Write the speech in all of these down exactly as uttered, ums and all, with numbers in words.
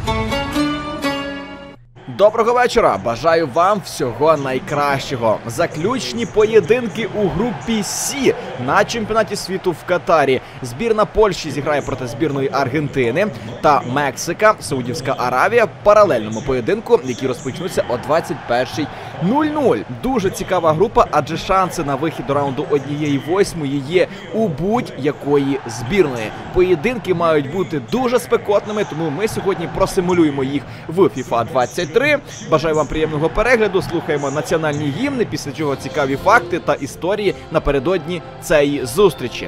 Доброго вечора! Бажаю вам всього найкращого. Заключні поєдинки у групі Сі на чемпіонаті світу в Катарі. Збірна Польщі зіграє проти збірної Аргентини та Мексика, Саудівська Аравія в паралельному поєдинку, які розпочнуться о двадцять першій нуль нуль. Дуже цікава група, адже шанси на вихід до раунду однієї восьмої є у будь-якої збірної. Поєдинки мають бути дуже спекотними, тому ми сьогодні просимулюємо їх в FIFA двадцять три. Бажаю вам приємного перегляду, слухаємо національні гімни, після чого цікаві факти та історії напередодні цієї зустрічі.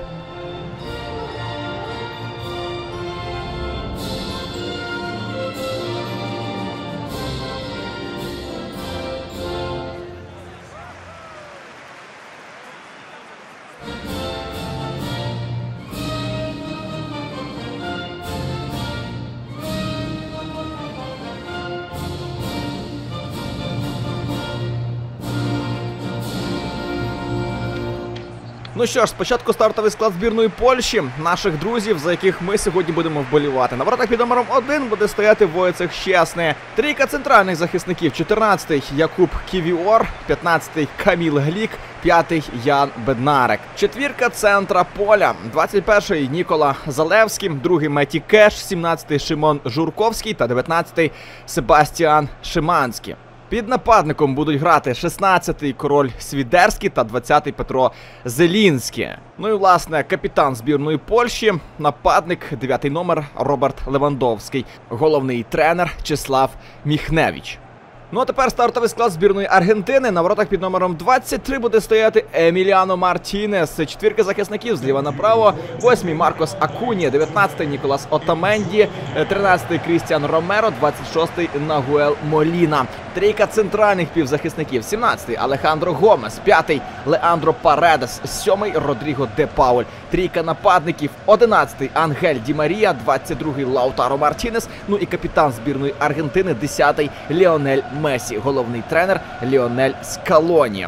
Ну що ж, спочатку стартовий склад збірної Польщі, наших друзів, за яких ми сьогодні будемо вболівати. На воротах під номером один буде стояти Войцех Щесний. Трійка центральних захисників: чотирнадцятий Якуб Ківіор, п'ятнадцятий Каміл Глік, п'ятий Ян Беднарек. Четвірка центра поля: двадцять перший Нікола Залевський, другий Меті Кеш, сімнадцятий Шимон Журковський та дев'ятнадцятий Себастьян Шиманський. Під нападником будуть грати шістнадцятий Король Свідерський та двадцятий Петро Зелінський. Ну і, власне, капітан збірної Польщі, нападник, дев'ятий номер Роберт Левандовський, головний тренер Чеслав Міхневич. Ну а тепер стартовий склад збірної Аргентини. На воротах під номером двадцять три буде стояти Еміліано Мартінес. Четвірка захисників зліва направо: восьмий Маркос Акунія, дев'ятнадцятий Ніколас Отаменді, тринадцятий Крістіан Ромеро, двадцять шостий Нагуел Моліна. Трійка центральних півзахисників: сімнадцятий Алехандро Гомес, п'ятий Леандро Паредес, сьомий Родріго де Пауль. Трійка нападників: одинадцятий Ангель Ді Марія, двадцять другий Лаутаро Мартінес, ну і капітан збірної Аргентини десятий Ліонель Месі, головний тренер Ліонель Скалоні.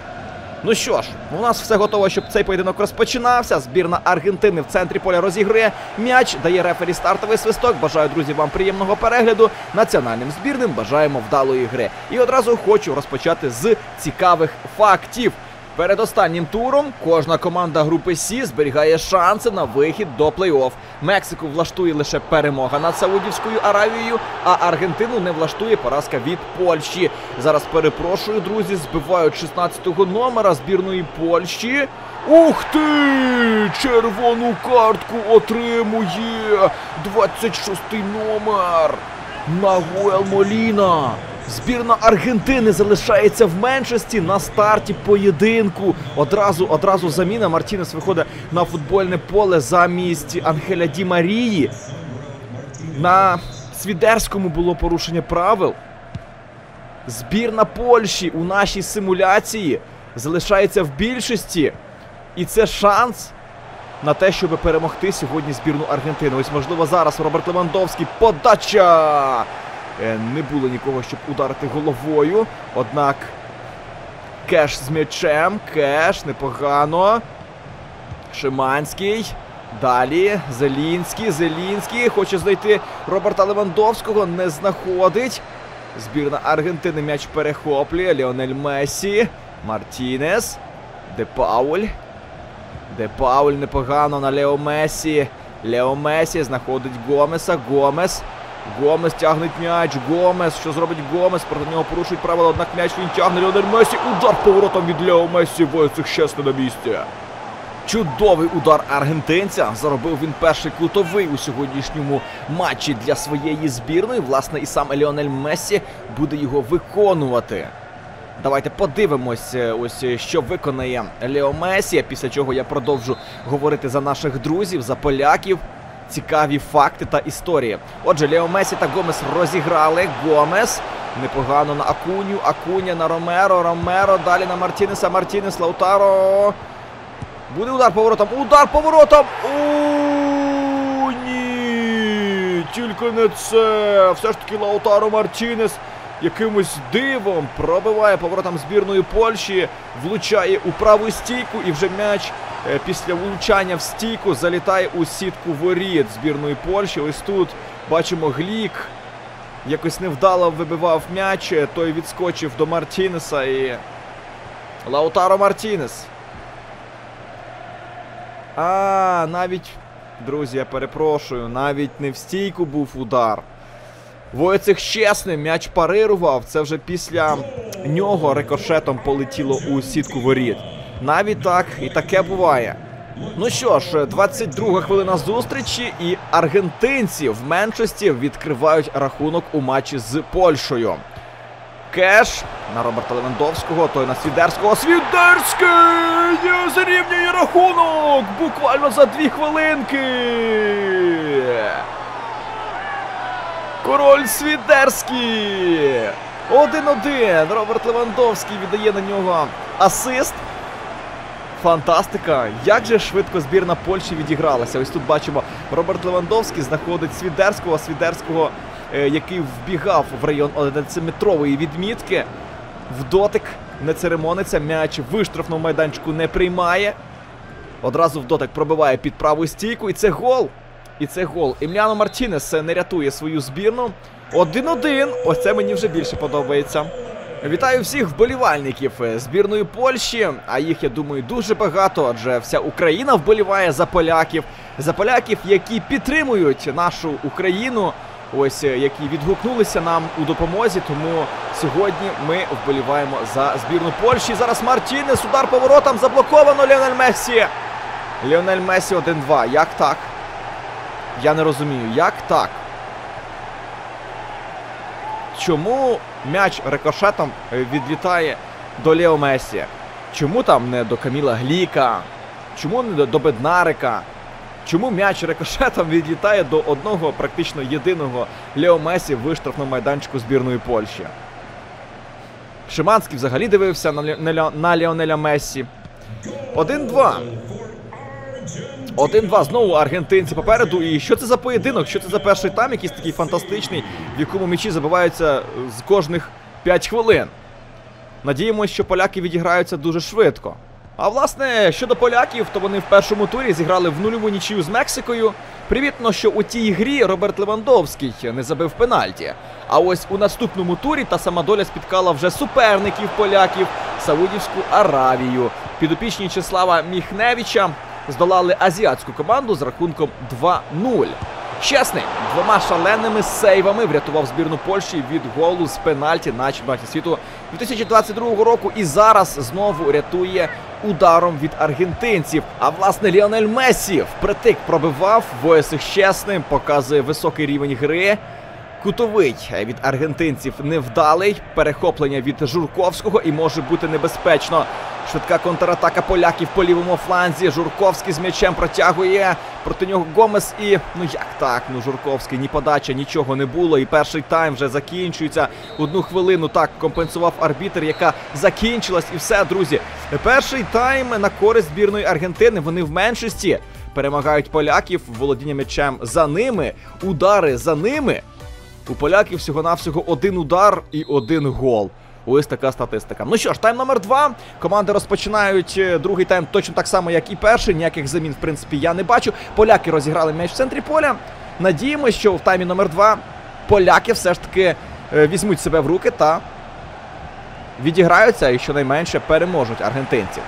Ну що ж, у нас все готово, щоб цей поєдинок розпочинався. Збірна Аргентини в центрі поля розігрує м'яч, дає рефері стартовий свисток. Бажаю, друзі, вам приємного перегляду. Національним збірним бажаємо вдалої гри. І одразу хочу розпочати з цікавих фактів. Перед останнім туром кожна команда групи Сі зберігає шанси на вихід до плей-офф. Мексику влаштує лише перемога над Саудівською Аравією, а Аргентину не влаштує поразка від Польщі. Зараз, перепрошую, друзі, збивають шістнадцятого номера збірної Польщі. Ух ти! Червону картку отримує двадцять шостий номер Нагуел Моліна. Збірна Аргентини залишається в меншості на старті поєдинку. Одразу, одразу заміна. Мартінес виходить на футбольне поле замість Ангеля Ді Марії. На Свідерському було порушення правил. Збірна Польщі у нашій симуляції залишається в більшості. І це шанс на те, щоб перемогти сьогодні збірну Аргентини. Ось, можливо, зараз Роберт Левандовський. Подача! Не було нікого, щоб ударити головою. Однак Кеш з м'ячем. Кеш, непогано. Шиманський. Далі Зелінський. Зелінський хоче знайти Роберта Левандовського. Не знаходить. Збірна Аргентини м'яч перехоплює. Ліонель Месі. Мартінес. Де Пауль. Де Пауль непогано на Лео Месі. Лео Месі знаходить Гомеса. Гомес. Гомес тягне м'яч. Гомес. Що зробить Гомес? Проти нього порушують правила, однак м'яч він тягне. Ліонель Месі. Удар поворотом від Лео Месі. Войцех Щесний на місці. Чудовий удар аргентинця. Заробив він перший кутовий у сьогоднішньому матчі для своєї збірної. Власне, і сам Ліонель Месі буде його виконувати. Давайте подивимось, ось що виконає Лео Месі, після чого я продовжу говорити за наших друзів, за поляків. Цікаві факти та історії. Отже, Лео Месі та Гомес розіграли. Гомес непогано на Акуню. Акуня на Ромеро. Ромеро далі на Мартінеса. Мартінес, Лаутаро. Буде удар поворотом. Удар поворотом. О, ні. Тільки не це. Все ж таки Лаутаро Мартінес якимось дивом пробиває поворотом збірної Польщі, влучає у праву стійку, і вже м'яч е, після влучання в стійку залітає у сітку воріт збірної Польщі. Ось тут бачимо Глік, якось невдало вибивав м'яч, той відскочив до Мартінеса і... Лаутаро Мартінес. А, навіть, друзі, я перепрошую, навіть не в стійку був удар. Войцех Щесний м'яч парирував, це вже після нього рикошетом полетіло у сітку воріт. Навіть так, і таке буває. Ну що ж, двадцять друга хвилина зустрічі, і аргентинці в меншості відкривають рахунок у матчі з Польщею. Кеш на Роберта Левандовського, той на Свідерського. Свідерський зарівнює рахунок буквально за дві хвилинки. Король Свідерський. один-один. Роберт Левандовський віддає на нього асист. Фантастика. Як же швидко збірна Польщі відігралася. Ось тут бачимо, Роберт Левандовський знаходить Свідерського. Свідерського, е, який вбігав в район одинадцятиметрової відмітки. В дотик не церемониться. М'яч в штрафному майданчику не приймає. Одразу в дотик пробиває під праву стійку. І це гол. І це гол. Еміліано Мартінес не рятує свою збірну. один-один. Ось це мені вже більше подобається. Вітаю всіх вболівальників збірної Польщі, а їх, я думаю, дуже багато, адже вся Україна вболіває за поляків. За поляків, які підтримують нашу Україну, ось, які відгукнулися нам у допомозі, тому сьогодні ми вболіваємо за збірну Польщі. Зараз Мартінес, удар поворотом, заблоковано Ліонель Мессі. Ліонель Мессі один-два. Як так? Я не розумію, як так? Чому м'яч рикошетом відлітає до Лео Мессі? Чому там не до Каміла Гліка? Чому не до Беднарика? Чому м'яч рикошетом відлітає до одного практично єдиного Лео Мессі в штрафному майданчику збірної Польщі? Шиманський взагалі дивився на, Ле... на Ліонеля Мессі. один-два. один-два. Знову аргентинці попереду. І що це за поєдинок? Що це за перший тайм, якийсь такий фантастичний, в якому м'ячі забиваються з кожних п'ять хвилин? Надіємося, що поляки відіграються дуже швидко. А власне, щодо поляків, то вони в першому турі зіграли в нульову нічию з Мексикою. Привітно, що у тій грі Роберт Левандовський не забив пенальті. А ось у наступному турі та сама доля спіткала вже суперників поляків – Саудівську Аравію. Підопічні Чеслава Міхневича здолали азіатську команду з рахунком два-нуль. Щесний двома шаленими сейвами врятував збірну Польщі від голу з пенальті на чемпіонаті світу дві тисячі двадцять другого року і зараз знову рятує ударом від аргентинців. А власне Ліонель Мессі впритик пробивав, Войцех Щесний показує високий рівень гри. Кутовий від аргентинців невдалий, перехоплення від Журковського і може бути небезпечно. Швидка контратака поляків по лівому фланзі. Журковський з м'ячем протягує. Проти нього Гомес і... Ну як так? Ну Журковський, ні подача, нічого не було. І перший тайм вже закінчується. Одну хвилину так компенсував арбітр, яка закінчилась. І все, друзі. Перший тайм на користь збірної Аргентини. Вони в меншості. Перемагають поляків. Володіння м'ячем за ними. Удари за ними. У поляків всього-навсього один удар і один гол. Ось така статистика. Ну що ж, тайм номер два. Команди розпочинають другий тайм точно так само, як і перший. Ніяких замін, в принципі, я не бачу. Поляки розіграли м'яч в центрі поля. Надіємося, що в таймі номер два поляки все ж таки візьмуть себе в руки та відіграються і щонайменше переможуть аргентинців.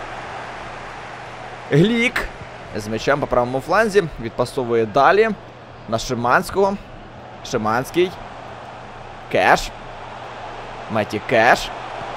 Глік з м'ячем по правому фланзі відпасовує далі на Шиманського. Шиманський. Кеш. Меті Кеш.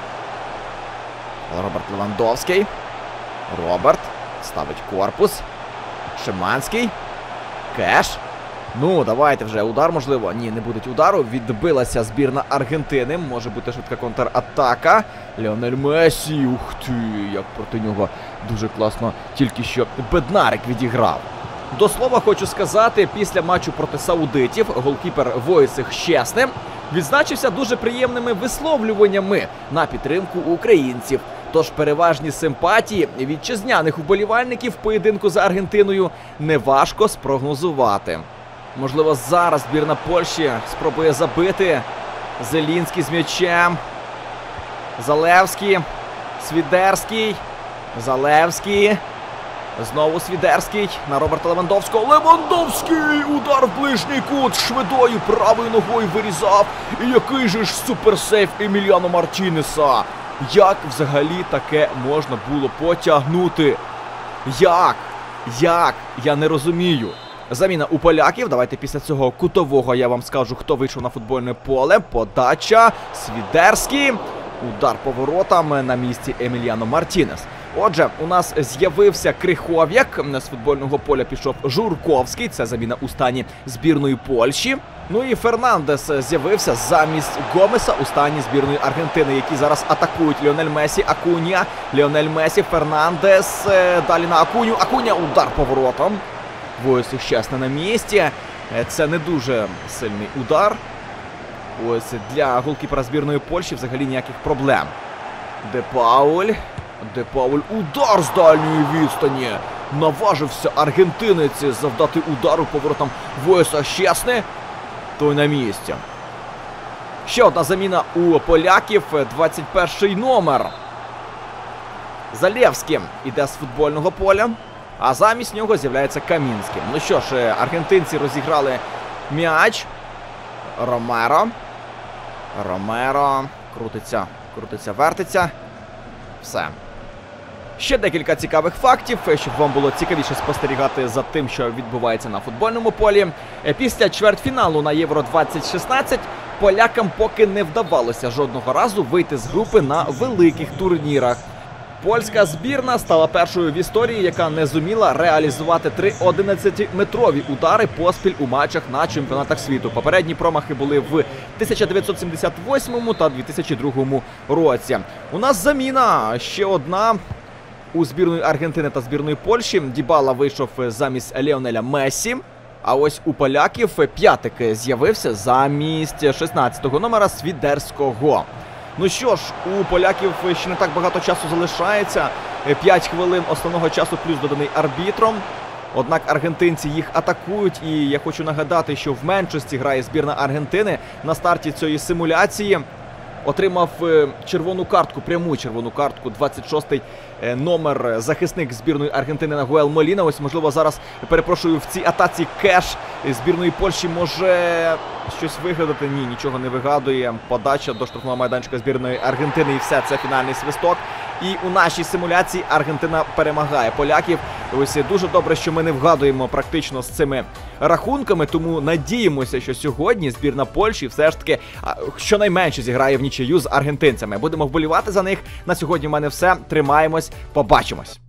Роберт Левандовський. Роберт. Ставить корпус. Шиманський. Кеш. Ну, давайте вже удар, можливо. Ні, не буде удару. Відбилася збірна Аргентини. Може бути швидка контратака. Ліонель Мессі. Ух ти, як проти нього дуже класно тільки що Беднарик відіграв. До слова, хочу сказати, після матчу проти саудитів голкіпер Войцех Щесний відзначився дуже приємними висловлюваннями на підтримку українців. Тож переважні симпатії вітчизняних вболівальників в поєдинку за Аргентиною неважко спрогнозувати. Можливо, зараз збірна Польщі спробує забити. Зелінський з м'ячем. Залевський. Свідерський. Залевський. Знову Свідерський на Роберта Левандовського. Левандовський! Удар в ближній кут. Швидою правою ногою вирізав. І який же ж суперсейв Еміліано Мартінеса. Як взагалі таке можна було потягнути? Як? Як? Я не розумію. Заміна у поляків. Давайте після цього кутового я вам скажу, хто вийшов на футбольне поле. Подача. Свідерський. Удар поворотом на місці Еміліано Мартінес. Отже, у нас з'явився Крихов'як, з футбольного поля пішов Журковський, це заміна у стані збірної Польщі. Ну і Фернандес з'явився замість Гомеса у стані збірної Аргентини, які зараз атакують. Ліонель Месі, Акунья, Ліонель Месі, Фернандес, далі на Акуню, Акунья, удар поворотом. Войцех Щесний на місці, це не дуже сильний удар. Ось для голкіпера збірної Польщі взагалі ніяких проблем. Де Пауль. Де Пауль. Удар з дальньої відстані. Наважився аргентинець завдати удару поворотом Войцеха Щесний. Той на місці. Ще одна заміна у поляків. двадцять перший номер. Залєвський іде з футбольного поля. А замість нього з'являється Камінський. Ну що ж, аргентинці розіграли м'яч. Ромеро. Ромеро. Крутиться, крутиться, вертиться. Все. Ще декілька цікавих фактів, щоб вам було цікавіше спостерігати за тим, що відбувається на футбольному полі. Після чвертьфіналу на Євро двадцять шістнадцять полякам поки не вдавалося жодного разу вийти з групи на великих турнірах. Польська збірна стала першою в історії, яка не зуміла реалізувати три одинадцятиметрові удари поспіль у матчах на чемпіонатах світу. Попередні промахи були в тисяча дев'ятсот сімдесят восьмому та дві тисячі другому році. У нас заміна ще одна у збірної Аргентини та збірної Польщі. Дібала вийшов замість Ліонеля Месі. А ось у поляків п'ятик з'явився замість шістнадцятого номера Свідерського. Ну що ж, у поляків ще не так багато часу залишається. п'ять хвилин основного часу плюс доданий арбітром. Однак аргентинці їх атакують. І я хочу нагадати, що в меншості грає збірна Аргентини. На старті цієї симуляції отримав червону картку, пряму червону картку, двадцять шостий номер захисник збірної Аргентини Нагуел Моліна. Ось, можливо, зараз, перепрошую, в цій атаці Кеш збірної Польщі може щось вигадати. Ні, нічого не вигадує. Подача до штрафного майданчика збірної Аргентини, і все, це фінальний свисток. І у нашій симуляції Аргентина перемагає поляків. Ось дуже добре, що ми не вгадуємо практично з цими рахунками, тому надіємося, що сьогодні збірна Польщі все ж таки щонайменше зіграє в нічию з аргентинцями. Будемо вболівати за них. На сьогодні в мене все. Тримаємось, побачимось.